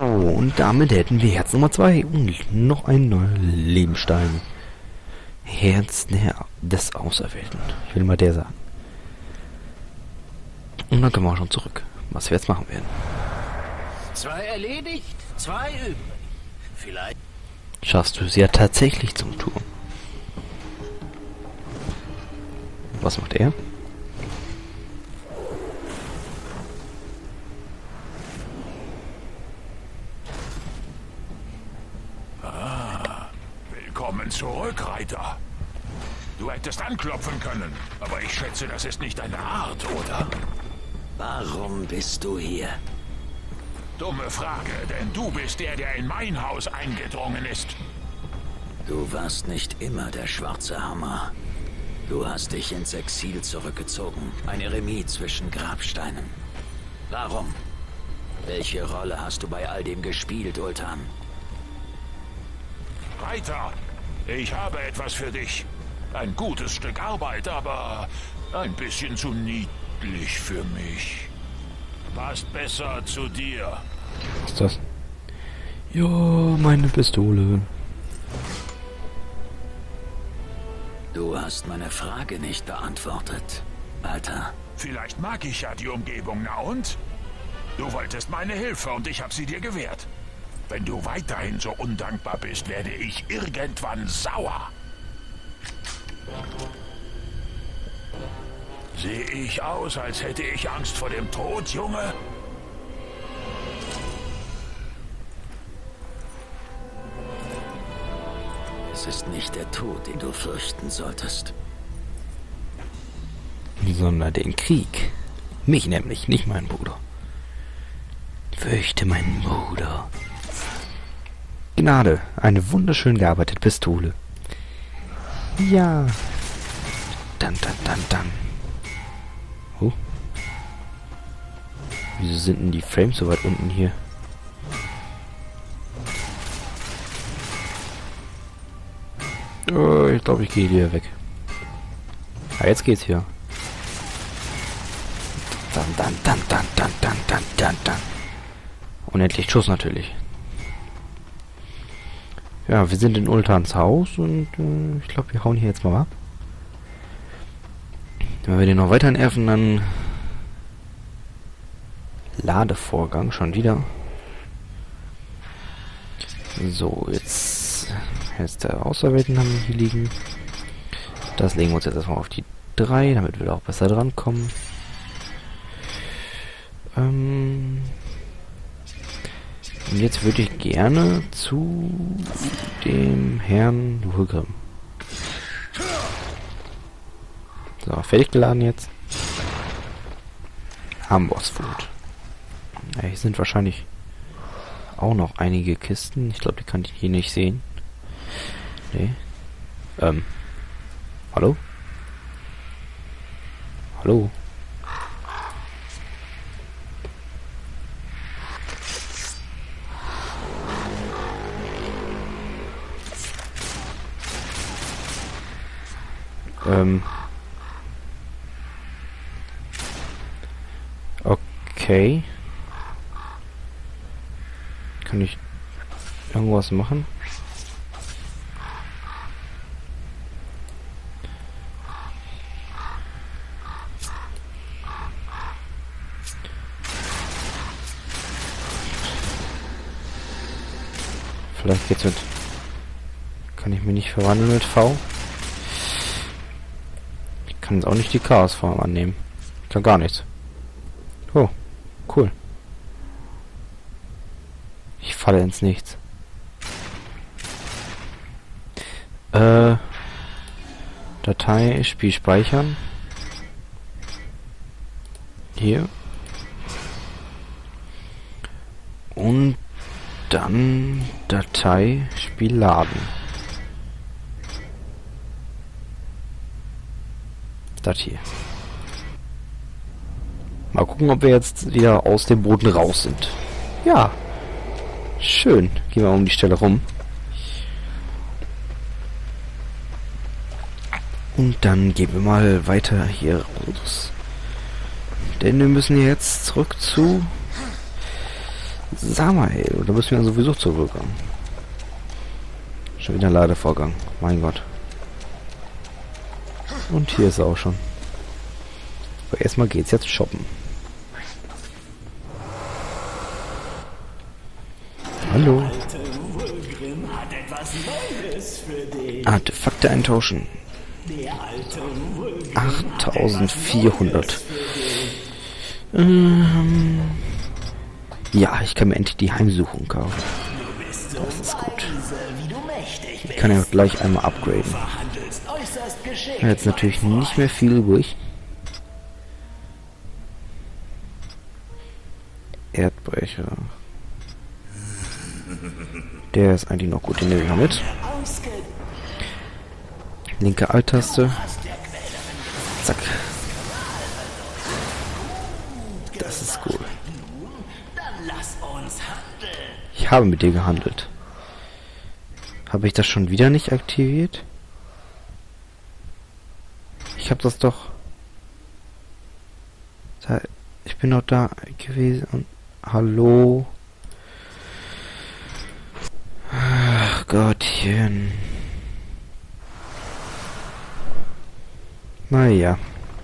und damit hätten wir Herz Nummer 2 und noch einen neuen Lebensstein. Herz des Auserwählten. Ich will mal der sagen. Und dann können wir auch schon zurück. Was wir jetzt machen werden. 2 erledigt, 2 übrig. Vielleicht Schaffst du es ja tatsächlich zum Turm. Was macht er? Willkommen zurück, Reiter. Du hättest anklopfen können, aber ich schätze, das ist nicht deine Art, oder? Warum bist du hier? Dumme Frage, denn du bist der in mein Haus eingedrungen ist. Du warst nicht immer der schwarze Hammer. Du hast dich ins Exil zurückgezogen. Ein Eremit zwischen Grabsteinen. Warum? Welche Rolle hast du bei all dem gespielt, Ultan? Reiter, ich habe etwas für dich. Ein gutes Stück Arbeit, aber ein bisschen zu niedlich für mich. Passt besser zu dir. Was ist das? Ja, meine Pistole. Du hast meine Frage nicht beantwortet, Alter. Vielleicht mag ich ja die Umgebung, na und? Du wolltest meine Hilfe und ich habe sie dir gewährt. Wenn du weiterhin so undankbar bist, werde ich irgendwann sauer. Sehe ich aus, als hätte ich Angst vor dem Tod, Junge? Es ist nicht der Tod, den du fürchten solltest. Sondern den Krieg. Mich nämlich, nicht meinen Bruder. Fürchte meinen Bruder. Gnade, eine wunderschön gearbeitete Pistole. Ja. Dann. Wieso sind denn die Frames so weit unten hier? Oh, ich glaube, ich gehe hier weg. Ah, jetzt geht's hier. Dann. Unendlich Schuss natürlich. Ja, wir sind in Ultans Haus und ich glaube, wir hauen hier jetzt mal ab. Wenn wir den noch weiter nerven, dann Ladevorgang schon wieder. So, jetzt der Auserwählten haben wir hier liegen. Das legen wir uns jetzt erstmal auf die 3, damit wir da auch besser drankommen. Und jetzt würde ich gerne zu dem Herrn Wulgrim. So, fertig geladen jetzt. Ambossfood. Ja, hier sind wahrscheinlich auch noch einige Kisten. Ich glaube, die kann ich hier nicht sehen. Nee. Hallo? Hallo? Okay. Kann ich irgendwas machen? Vielleicht geht's mit... Kann ich mich nicht verwandeln mit V? Ich kann jetzt auch nicht die Chaosform annehmen. Ich kann gar nichts. Oh, cool. Ich falle ins Nichts. Datei, Spiel speichern. Hier. Und dann Datei, Spiel laden. Das hier. Mal gucken, ob wir jetzt wieder aus dem Boden raus sind. Ja. Schön. Gehen wir um die Stelle rum. Und dann gehen wir mal weiter hier raus. Denn wir müssen jetzt zurück zu Sag mal, ey, da müssen wir dann sowieso zurückkommen. Schon wieder ein Ladevorgang. Mein Gott. Und hier ist er auch schon. Aber erstmal geht's jetzt shoppen. Hallo. Artefakte eintauschen. 8400. Ja, ich kann mir endlich die Heimsuchung kaufen. Das ist gut. Ich kann ja auch gleich einmal upgraden. Jetzt natürlich nicht mehr viel übrig. Erdbrecher. Der ist eigentlich noch gut, den nehme ich mal mit. Linke Alt-Taste. Zack. Das ist cool. Ich habe mit dir gehandelt. Habe ich das schon wieder nicht aktiviert? Ich habe das doch... Ich bin doch da gewesen und... Hallo? Ach Gottchen. Naja.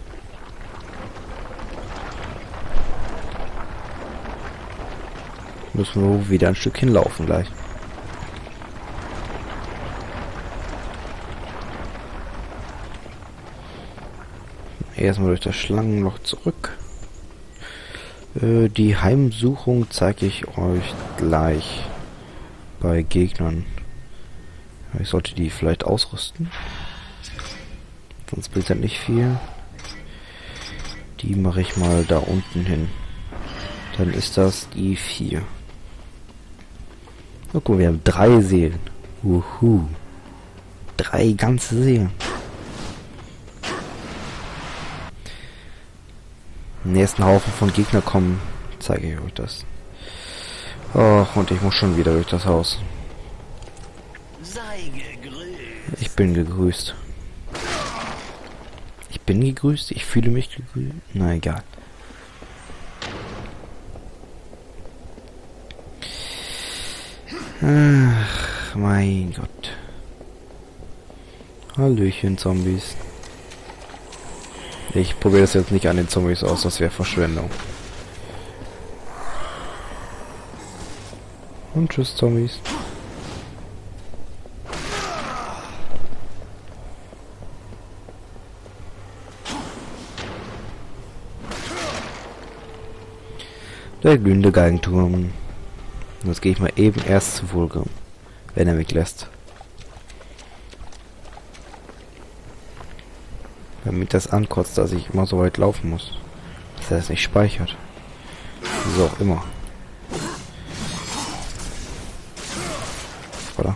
Müssen wir wieder ein Stückchen laufen gleich. Erstmal durch das Schlangenloch zurück. Die Heimsuchung zeige ich euch gleich bei Gegnern. Ich sollte die vielleicht ausrüsten. Sonst bringt das nicht viel. Die mache ich mal da unten hin. Dann ist das die 4. Oh, guck mal, wir haben 3 Seelen. 3 ganze Seelen. Im nächsten Haufen von Gegner kommen, zeige ich euch das. Oh, und ich muss schon wieder durch das Haus. Ich bin gegrüßt. Ich bin gegrüßt? Ich fühle mich gegrüßt? Na egal. Ach, mein Gott. Hallöchen, Zombies. Ich probiere das jetzt nicht an den Zombies aus, das wäre Verschwendung. Und tschüss, Zombies. Der glühende Geigenturm. Jetzt gehe ich mal eben erst zu Vulgrim, wenn er mich lässt. Damit das ankotzt, dass ich immer so weit laufen muss. Dass er es nicht speichert. Wieso auch immer. Oder?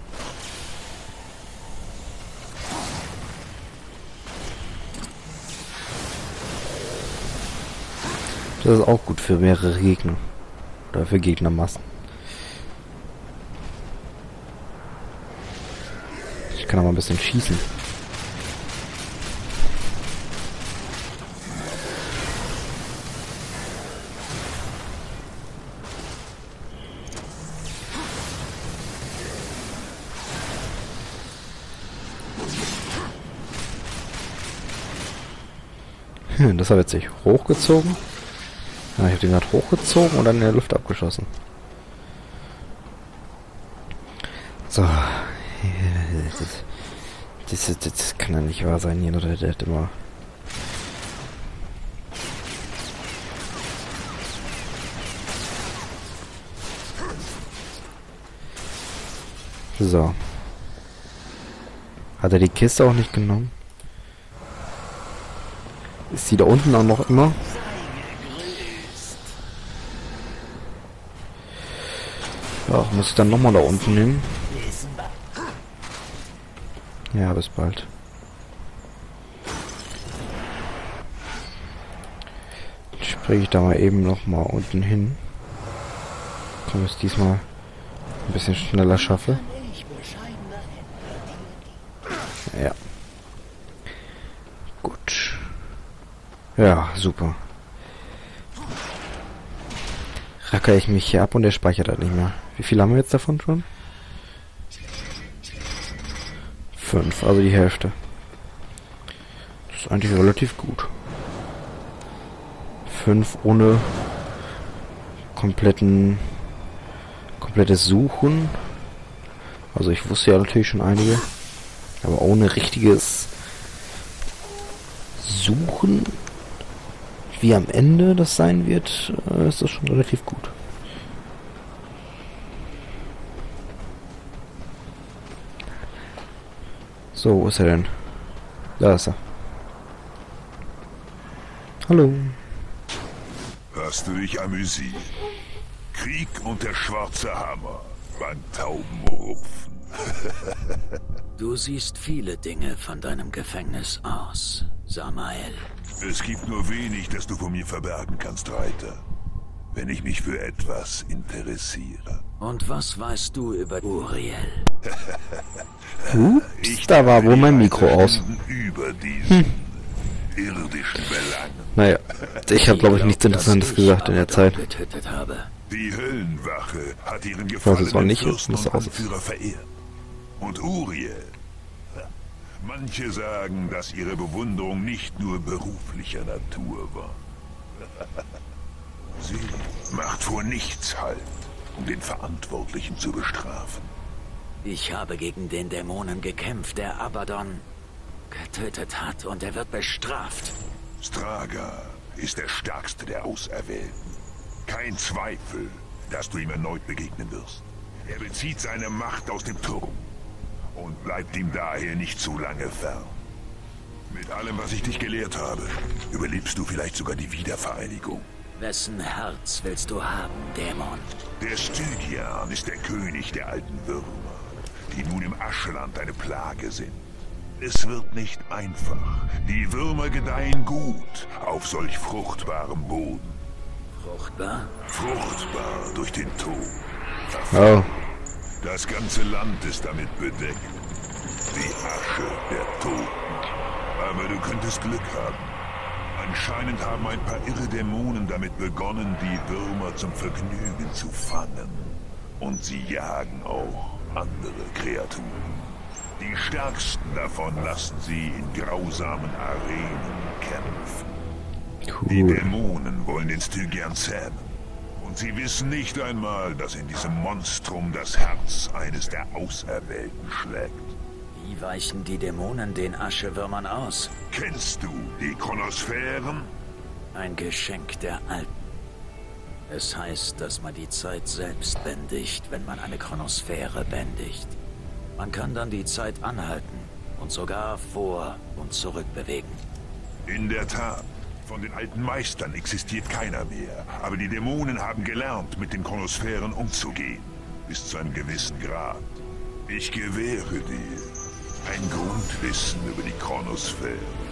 Das ist auch gut für mehrere Gegner. Oder für Gegnermassen. Ich kann auch mal ein bisschen schießen. Das hat jetzt sich hochgezogen. Ja, ich habe den gerade hochgezogen und dann in der Luft abgeschossen. So. Das kann ja nicht wahr sein hier, oder? Der hat immer... So. Hat er die Kiste auch nicht genommen? Ist die da unten auch noch immer? Ja, muss ich dann nochmal da unten hin? Ja, bis bald. Springe ich da mal eben nochmal unten hin. Komm, ich es diesmal ein bisschen schneller schaffe. Ja. Gut. Ja, super. racker ich mich hier ab und der speichert halt nicht mehr. Wie viel haben wir jetzt davon schon? 5, also die Hälfte. Das ist eigentlich relativ gut. 5 ohne komplettes Suchen. Also ich wusste ja natürlich schon einige. Aber ohne richtiges Suchen, wie am Ende das sein wird, ist das schon relativ gut. So, wo ist er denn? Da ist er. Hallo. Hast du dich amüsiert? Krieg und der schwarze Hammer beim Taubenrupfen. Du siehst viele Dinge von deinem Gefängnis aus, Samael. Es gibt nur wenig, das du vor mir verbergen kannst, Reiter. Wenn ich mich für etwas interessiere. Und was weißt du über Uriel? Da war wohl mein Mikro aus. Über diesen irdischen Belangen. Naja, ich habe glaube ich nichts Interessantes gesagt in der Zeit. Getötet habe. Die Höllenwache hat ihren es war gefallenen nicht, Fürsten muss und aus. Anführer verehrt. Und Uriel. Manche sagen, dass ihre Bewunderung nicht nur beruflicher Natur war. Sie macht vor nichts Halt, um den Verantwortlichen zu bestrafen. Ich habe gegen den Dämonen gekämpft, der Abaddon getötet hat, und er wird bestraft. Straga ist der stärkste der Auserwählten. Kein Zweifel, dass du ihm erneut begegnen wirst. Er bezieht seine Macht aus dem Turm und bleibt ihm daher nicht zu lange fern. Mit allem, was ich dich gelehrt habe, überlebst du vielleicht sogar die Wiedervereinigung. Wessen Herz willst du haben, Dämon? Der Stygian ist der König der alten Würmer, die nun im Ascheland eine Plage sind. Es wird nicht einfach. Die Würmer gedeihen gut auf solch fruchtbarem Boden. Fruchtbar? Fruchtbar durch den Tod. Oh. Das ganze Land ist damit bedeckt. Die Asche der Toten. Aber du könntest Glück haben. Anscheinend haben ein paar irre Dämonen damit begonnen, die Würmer zum Vergnügen zu fangen. Und sie jagen auch andere Kreaturen. Die stärksten davon lassen sie in grausamen Arenen kämpfen. Die Dämonen wollen den Stygian zähmen. Und sie wissen nicht einmal, dass in diesem Monstrum das Herz eines der Auserwählten schlägt. Wie weichen die Dämonen den Aschewürmern aus? Kennst du die Chronosphären? Ein Geschenk der Alten. Es heißt, dass man die Zeit selbst bändigt, wenn man eine Chronosphäre bändigt. Man kann dann die Zeit anhalten und sogar vor- und zurückbewegen. In der Tat. Von den alten Meistern existiert keiner mehr. Aber die Dämonen haben gelernt, mit den Chronosphären umzugehen. Bis zu einem gewissen Grad. Ich gewähre dir ein Grundwissen über die Chronosphäre.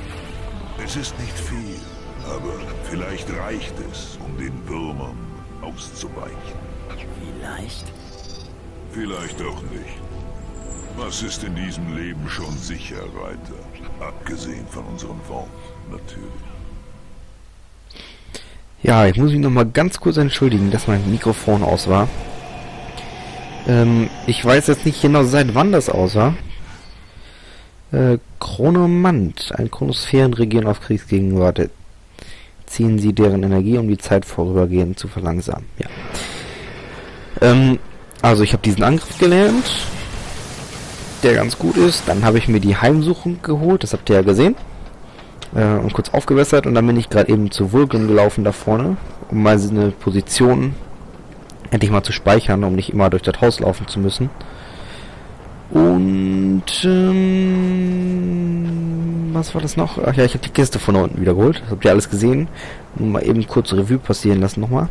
Es ist nicht viel, aber vielleicht reicht es, um den Würmern auszuweichen. Vielleicht? Vielleicht auch nicht. Was ist in diesem Leben schon sicher, Reiter? Abgesehen von unserem Wort, natürlich. Ja, ich muss mich noch mal ganz kurz entschuldigen, dass mein Mikrofon aus war. Ich weiß jetzt nicht genau, seit wann das aus war. Chronomant, ein Chronosphärenregieren auf Kriegsgegenwart. Ziehen sie deren Energie, um die Zeit vorübergehend zu verlangsamen. Ja. Also ich habe diesen Angriff gelernt, der ganz gut ist. Dann habe ich mir die Heimsuchung geholt, das habt ihr ja gesehen. Und kurz aufgewässert, und dann bin ich gerade eben zu Vulcan gelaufen da vorne, um mal eine Position endlich mal zu speichern, um nicht immer durch das Haus laufen zu müssen. Und was war das noch? Ach ja, ich habe die Kiste von unten wieder geholt. Das habt ihr alles gesehen. Nur mal eben kurz Revue passieren lassen nochmal.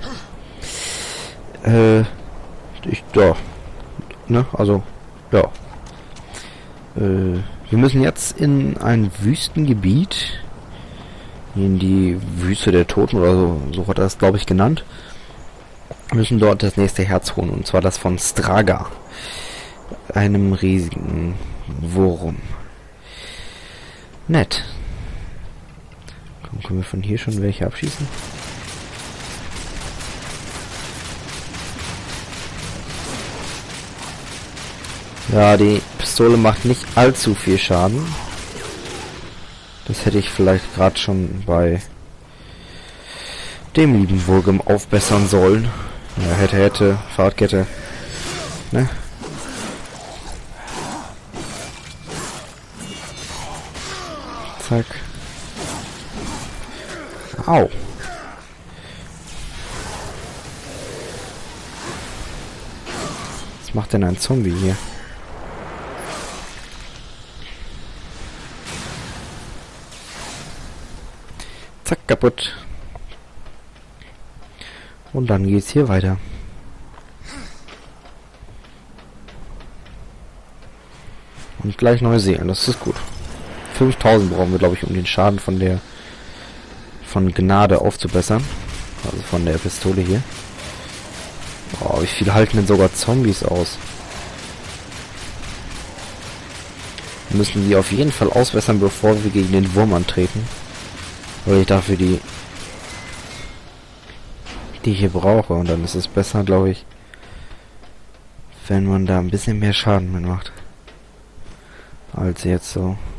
Ja. Ne, also, ja. Wir müssen jetzt in ein Wüstengebiet, in die Wüste der Toten oder so hat er das, glaube ich, genannt. Wir müssen dort das nächste Herz holen, und zwar das von Straga, einem riesigen Wurm. Nett. Komm, können wir von hier schon welche abschießen? Ja, die Pistole macht nicht allzu viel Schaden. Das hätte ich vielleicht gerade schon bei dem lieben Wurgem aufbessern sollen. Ja, hätte, Fahrradkette. Ne? Zack. Au. Was macht denn ein Zombie hier? Zack, kaputt. Und dann geht's hier weiter. Und gleich neue Seelen, das ist gut. 5000 brauchen wir, glaube ich, um den Schaden von Gnade aufzubessern. Also von der Pistole hier. Oh, wie viel halten denn sogar Zombies aus? Wir müssen die auf jeden Fall ausbessern, bevor wir gegen den Wurm antreten. Weil ich dafür die hier brauche. Und dann ist es besser, glaube ich, wenn man da ein bisschen mehr Schaden mitmacht. Als jetzt so.